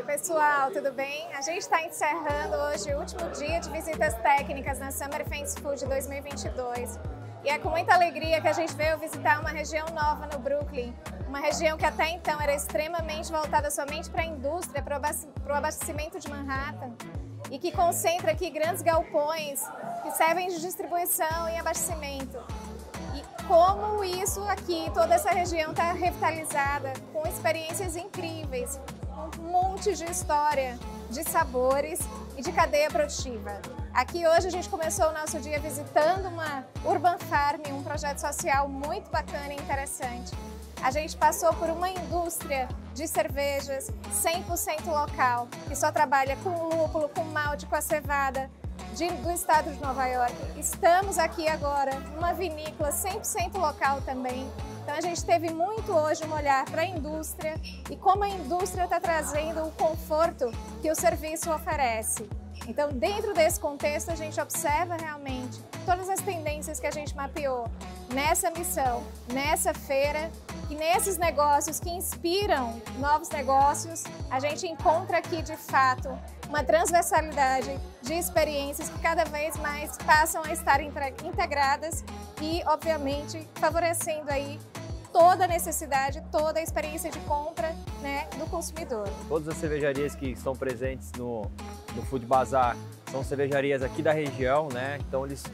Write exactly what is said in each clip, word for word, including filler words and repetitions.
Oi pessoal, tudo bem? A gente está encerrando hoje o último dia de visitas técnicas na Summer Fast Food dois mil e vinte e dois. E é com muita alegria que a gente veio visitar uma região nova no Brooklyn, uma região que até então era extremamente voltada somente para a indústria, para o abastecimento de Manhattan, e que concentra aqui grandes galpões que servem de distribuição e abastecimento. E como isso aqui, toda essa região está revitalizada, com experiências incríveis, um monte de história, de sabores e de cadeia produtiva. Aqui hoje a gente começou o nosso dia visitando uma Urban Farm, um projeto social muito bacana e interessante. A gente passou por uma indústria de cervejas cem por cento local, que só trabalha com lúpulo, com malte, com a cevada de, do estado de Nova York. Estamos aqui agora numa vinícola cem por cento local também. Então a gente teve muito hoje um olhar para a indústria e como a indústria está trazendo o conforto que o serviço oferece. Então, dentro desse contexto, a gente observa realmente todas as tendências que a gente mapeou nessa missão, nessa feira, e nesses negócios que inspiram novos negócios, a gente encontra aqui, de fato, uma transversalidade de experiências que cada vez mais passam a estar integradas e, obviamente, favorecendo aí toda a necessidade, toda a experiência de compra, né, do consumidor. Todas as cervejarias que estão presentes no, no Food Bazaar são cervejarias aqui da região, né? Então eles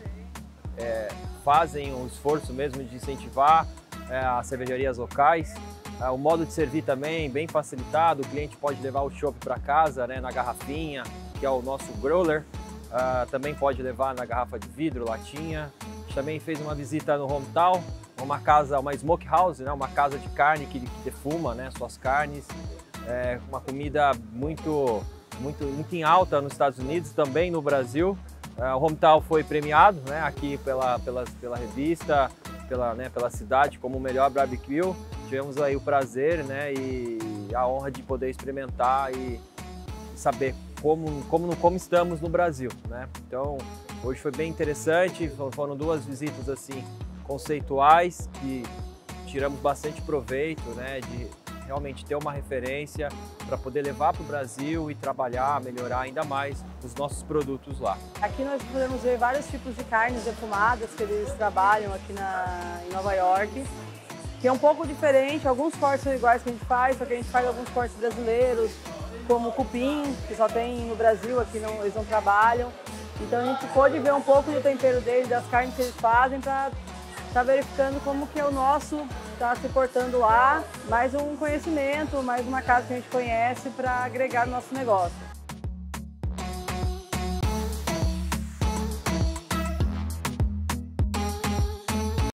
é, fazem o esforço mesmo de incentivar é, as cervejarias locais. É, o modo de servir também bem facilitado, o cliente pode levar o chopp para casa, né, na garrafinha, que é o nosso growler. Uh, também pode levar na garrafa de vidro, latinha. A gente também fez uma visita no Hometown, uma casa, uma smokehouse, né, uma casa de carne que, que defuma, né, suas carnes. É uma comida muito, muito, muito em alta nos Estados Unidos, também no Brasil. Uh, o Hometown foi premiado, né, aqui pela, pela, pela revista, pela, né, pela cidade como o melhor barbecue. Tivemos aí o prazer, né, e a honra de poder experimentar e saber como, como, como estamos no Brasil, né? Então, hoje foi bem interessante, foram duas visitas assim conceituais que tiramos bastante proveito, né, de realmente ter uma referência para poder levar para o Brasil e trabalhar, melhorar ainda mais os nossos produtos lá. Aqui nós podemos ver vários tipos de carnes defumadas que eles trabalham aqui na, em Nova York, que é um pouco diferente. Alguns cortes são iguais que a gente faz, só que a gente faz alguns cortes brasileiros, como o cupim, que só tem no Brasil, aqui não, eles não trabalham. Então a gente pôde ver um pouco do tempero deles, das carnes que eles fazem, para estar verificando como que o nosso está se portando lá. Mais um conhecimento, mais uma casa que a gente conhece para agregar no nosso negócio.